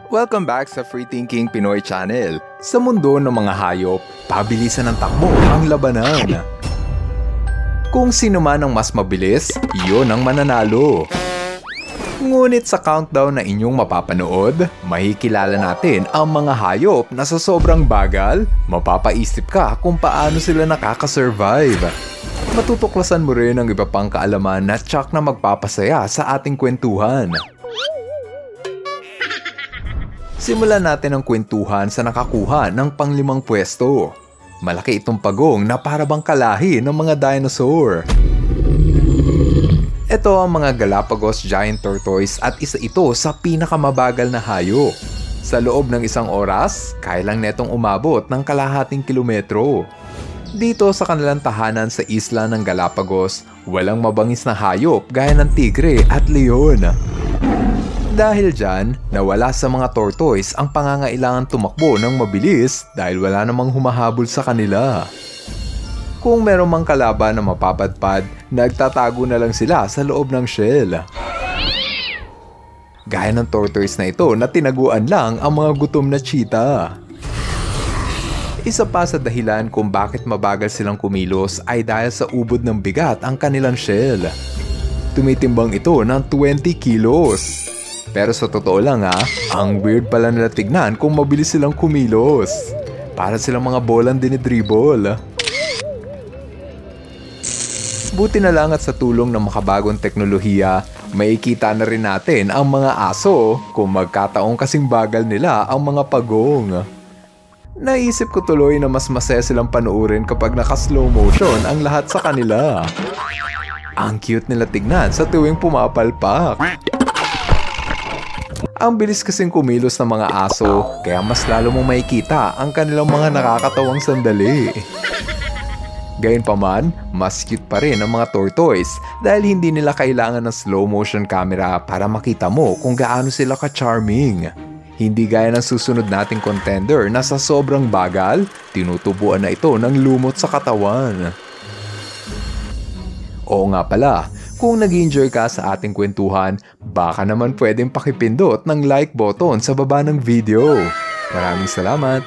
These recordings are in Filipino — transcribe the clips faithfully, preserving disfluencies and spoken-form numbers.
Welcome back sa Free Thinking Pinoy Channel. Sa mundo ng mga hayop, pabilisan ng takbo ang labanan. Kung sino man ang mas mabilis, iyon ang mananalo. Ngunit sa countdown na inyong mapapanood, makikilala natin ang mga hayop na sa sobrang bagal, mapapaisip ka kung paano sila nakakasurvive. Matutuklasan mo rin ang iba pang kaalaman na tsak na magpapasaya sa ating kwentuhan. Simulan natin ang kwentuhan sa nakakuha ng panglimang pwesto. Malaki itong pagong na para bang kalahi ng mga dinosaur. Ito ang mga Galapagos Giant Tortoise at isa ito sa pinakamabagal na hayop. Sa loob ng isang oras, kaya lang netong umabot ng kalahating kilometro. Dito sa kanilang tahanan sa isla ng Galapagos, walang mabangis na hayop gaya ng tigre at leon. Dahil dyan, nawala sa mga tortoise ang pangangailangan tumakbo ng mabilis dahil wala namang humahabol sa kanila. Kung meron mang kalaban na mapapadpad, nagtatago na lang sila sa loob ng shell. Gaya ng tortoise na ito na tinaguan lang ang mga gutom na cheetah. Isa pa sa dahilan kung bakit mabagal silang kumilos ay dahil sa ubod ng bigat ang kanilang shell. Tumitimbang ito ng twenty kilos. Pero sa totoo lang ha, ang weird pala nila tignan kung mabilis silang kumilos. Para silang mga bolang dinidribble. Buti na lang at sa tulong ng makabagong teknolohiya, makikita na rin natin ang mga aso kung magkataong kasing bagal nila ang mga pagong. Naisip ko tuloy na mas masaya silang panuorin kapag naka-slow motion ang lahat sa kanila. Ang cute nila tignan sa tuwing pumapalpak. Ang bilis kasing kumilos ng mga aso, kaya mas lalo mong makikita ang kanilang mga nakakatawang sandali. Gayunpaman, mas cute pa rin ang mga tortoise dahil hindi nila kailangan ng slow motion camera para makita mo kung gaano sila ka-charming. Hindi gaya ng susunod nating contender na sa sobrang bagal, tinutubuan na ito ng lumot sa katawan. Oo nga pala, kung nag-enjoy ka sa ating kwentuhan, baka naman pwedeng pakipindot ng like button sa baba ng video. Maraming salamat!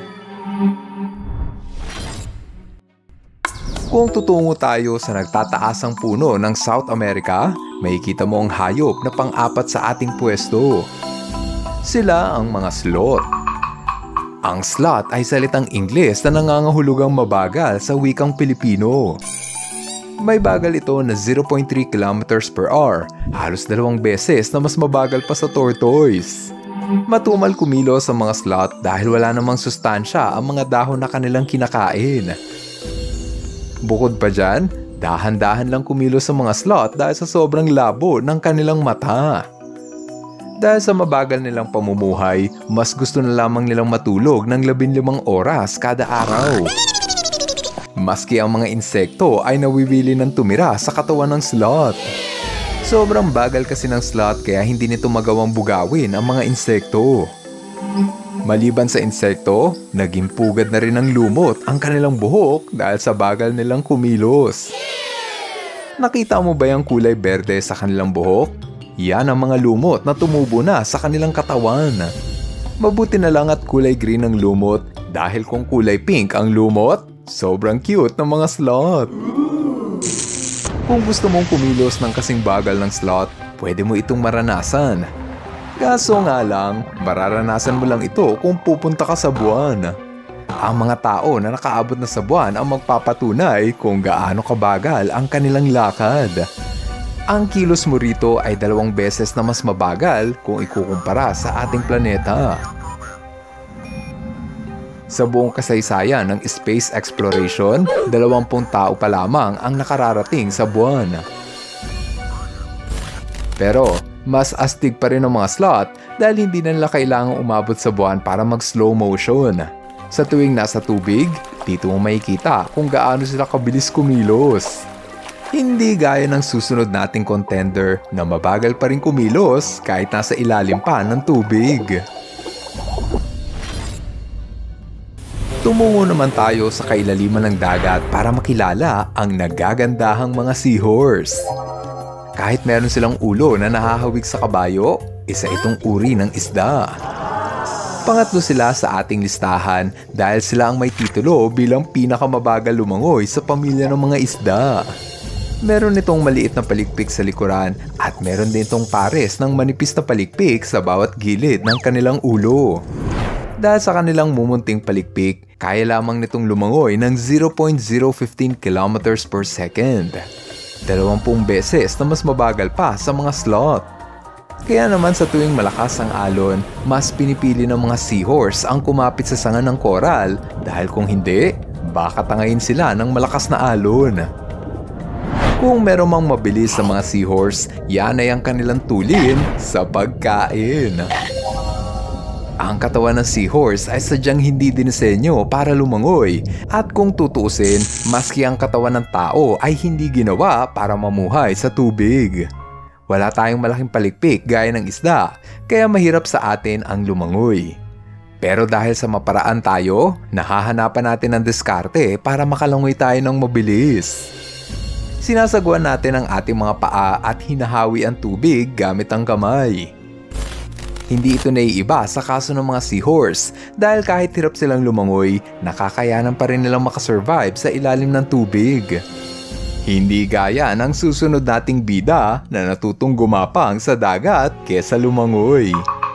Kung tutungo tayo sa nagtataasang puno ng South America, makikita mo ang hayop na pang-apat sa ating pwesto. Sila ang mga sloth. Ang sloth ay salitang Ingles na nangangahulugang mabagal sa wikang Pilipino. May bagal ito na zero point three kilometers per hour, halos dalawang beses na mas mabagal pa sa tortoise. Matumal kumilos ang mga sloth dahil wala namang sustansya ang mga dahon na kanilang kinakain. Bukod pa dyan, dahan-dahan lang kumilos ang mga sloth dahil sa sobrang labo ng kanilang mata. Dahil sa mabagal nilang pamumuhay, mas gusto na lamang nilang matulog ng labinlimang oras kada araw. Maski ang mga insekto ay nawiwili ng tumira sa katawan ng sloth. Sobrang bagal kasi ng sloth kaya hindi nito magawang bugawin ang mga insekto. Maliban sa insekto, naging pugad na rin ng lumot ang kanilang buhok dahil sa bagal nilang kumilos. Nakita mo ba yung kulay berde sa kanilang buhok? Yan ang mga lumot na tumubo na sa kanilang katawan. Mabuti na lang at kulay green ang lumot dahil kung kulay pink ang lumot, sobrang cute ng mga sloth. Kung gusto mong kumilos ng kasing bagal ng sloth, pwede mo itong maranasan. Kaso nga lang, mararanasan mo lang ito kung pupunta ka sa buwan. Ang mga tao na nakaabot na sa buwan ang magpapatunay kung gaano kabagal ang kanilang lakad. Ang kilos mo rito ay dalawang beses na mas mabagal kung ikukumpara sa ating planeta. Sa buong kasaysayan ng space exploration, dalawampung tao pa lamang ang nakararating sa buwan. Pero, mas astig pa rin ang mga sloth dahil hindi na nila kailangang umabot sa buwan para mag-slow motion. Sa tuwing nasa tubig, dito mo makikita kung gaano sila kabilis kumilos. Hindi gaya ng susunod nating contender na mabagal pa rin kumilos kahit nasa ilalim pa ng tubig. Tumungo naman tayo sa kailaliman ng dagat para makilala ang nagagandahang mga seahorse. Kahit meron silang ulo na nahahawig sa kabayo, isa itong uri ng isda. Pangatlo sila sa ating listahan dahil sila ang may titulo bilang pinakamabagal lumangoy sa pamilya ng mga isda. Meron itong maliit na palikpik sa likuran at meron din itong pares ng manipis na palikpik sa bawat gilid ng kanilang ulo. Dahil sa kanilang mumunting palikpik, kaya lamang nitong lumangoy ng zero point zero one five kilometers per second. Dalawampung beses na mas mabagal pa sa mga sloth. Kaya naman sa tuwing malakas ang alon, mas pinipili ng mga seahorse ang kumapit sa sanga ng koral dahil kung hindi, baka tangayin sila ng malakas na alon. Kung meron mang mabilis sa mga seahorse, yan ay ang kanilang tulin sa pagkain. Ang katawan ng seahorse ay sadyang hindi dinisenyo para lumangoy at kung tutuusin, maski ang katawan ng tao ay hindi ginawa para mamuhay sa tubig. Wala tayong malaking palikpik gaya ng isda, kaya mahirap sa atin ang lumangoy. Pero dahil sa maparaan tayo, nahahanapan natin ng diskarte para makalangoy tayo ng mabilis. Sinasagwan natin ang ating mga paa at hinahawi ang tubig gamit ang kamay. Hindi ito naiiba sa kaso ng mga seahorse dahil kahit hirap silang lumangoy, nakakayanan pa rin nilang makasurvive sa ilalim ng tubig. Hindi gaya ng susunod nating bida na natutong gumapang sa dagat kesa lumangoy.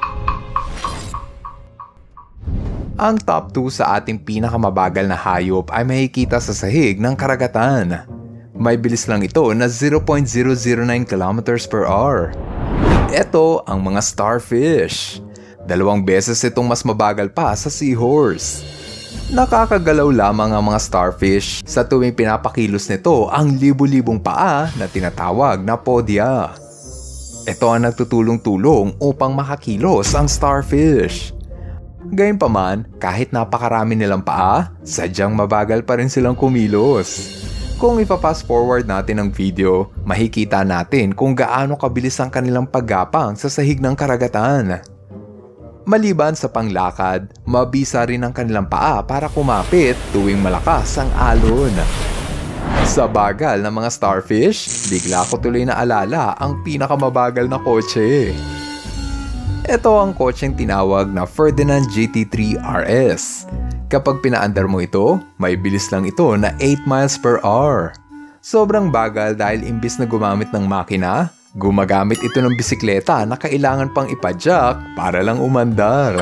Ang top two sa ating pinakamabagal na hayop ay makikita sa sahig ng karagatan. May bilis lang ito na zero point zero zero nine kilometers per hour. Ito ang mga starfish. Dalawang beses itong mas mabagal pa sa seahorse. Nakakagalaw lamang ang mga starfish sa tuwing pinapakilos nito ang libu-libong paa na tinatawag na podia. Ito ang nagtutulong-tulong upang makakilos ang starfish. Gayunpaman, kahit napakarami nilang paa, sadyang mabagal pa rin silang kumilos. Kung ipa-fast forward natin ang video, makikita natin kung gaano kabilis ang kanilang paggapang sa sahig ng karagatan. Maliban sa panglakad, mabisa rin ang kanilang paa para kumapit tuwing malakas ang alon. Sa bagal ng mga starfish, bigla ko tuloy na alala ang pinakamabagal na kotse. Ito ang kotseng tinawag na Ferdinand G T three R S. Kapag pinaandar mo ito, may bilis lang ito na eight miles per hour. Sobrang bagal dahil imbis na gumamit ng makina, gumagamit ito ng bisikleta na kailangan pang ipadyak para lang umandar.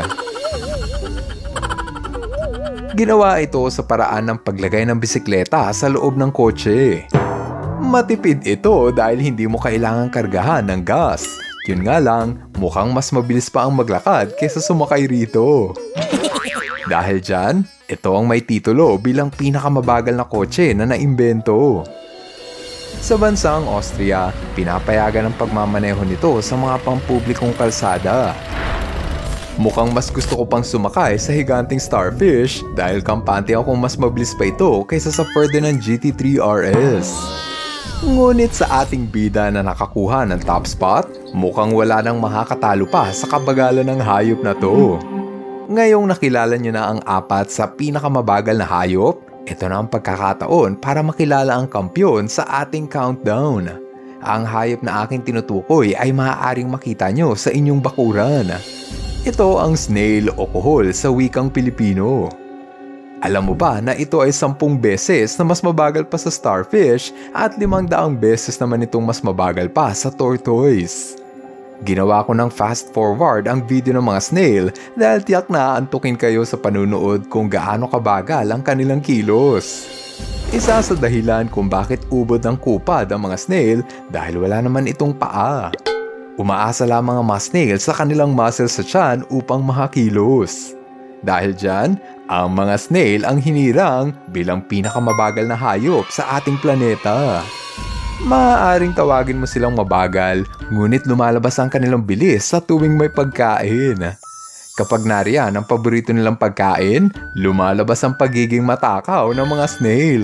Ginawa ito sa paraan ng paglagay ng bisikleta sa loob ng kotse. Matipid ito dahil hindi mo kailangang kargahan ng gas. Yun nga lang, mukhang mas mabilis pa ang maglakad kaysa sumakay rito. Dahil dyan, ito ang may titulo bilang pinakamabagal na kotse na naimbento. Sa bansang Austria, pinapayagan ang pagmamaneho nito sa mga pampublikong kalsada. Mukhang mas gusto ko pang sumakay sa higanting starfish dahil kampante akong mas mabilis pa ito kaysa sa Ferdinand G T three R S. Ngunit sa ating bida na nakakuha ng top spot, mukhang wala nang makakatalo pa sa kabagalan ng hayop na to. Ngayong nakilala nyo na ang apat sa pinakamabagal na hayop, ito na ang pagkakataon para makilala ang kampyon sa ating countdown. Ang hayop na aking tinutukoy ay maaaring makita nyo sa inyong bakuran. Ito ang snail o kuhol sa wikang Pilipino. Alam mo ba na ito ay sampung beses na mas mabagal pa sa starfish at limang daang beses naman itong mas mabagal pa sa tortoise? Ginawa ko ng fast forward ang video ng mga snail dahil tiyak na antukin kayo sa panunood kung gaano kabagal ang kanilang kilos. Isa sa dahilan kung bakit ubod ng kupad ang mga snail dahil wala naman itong paa. Umaasa lamang ang mga snail sa kanilang muscle sa tiyan upang makakilos. Dahil dyan, ang mga snail ang hinirang bilang pinakamabagal na hayop sa ating planeta. Maaaring tawagin mo silang mabagal, ngunit lumalabas ang kanilang bilis sa tuwing may pagkain. Kapag nariyan ang paborito nilang pagkain, lumalabas ang pagiging matakaw ng mga snail.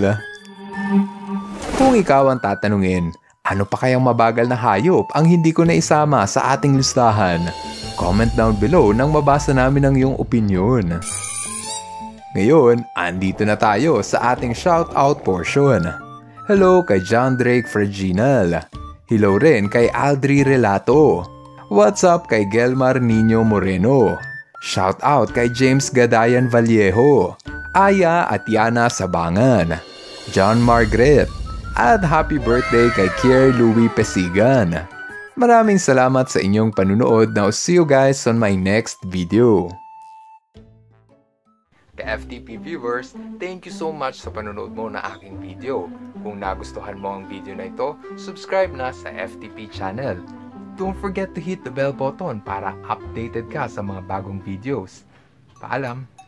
Kung ikaw ang tatanungin, ano pa kayang mabagal na hayop ang hindi ko na isama sa ating listahan? Comment down below nang mabasa namin ang iyong opinyon. Ngayon, andito na tayo sa ating shoutout portion. Hello kay John Drake Freginal. Hello rin kay Aldri Relato. What's up kay Gelmar Nino Moreno. Shout out kay James Gadayan Vallejo, Aya at Yana Sabangan, John Margaret, at happy birthday kay Kier Louie Pesigan. Maraming salamat sa inyong panunood. Now see you guys on my next video. Ka-F T P viewers, thank you so much sa panunood mo na aking video. Kung nagustuhan mo ang video na ito, subscribe na sa F T P channel. Don't forget to hit the bell button para updated ka sa mga bagong videos. Paalam!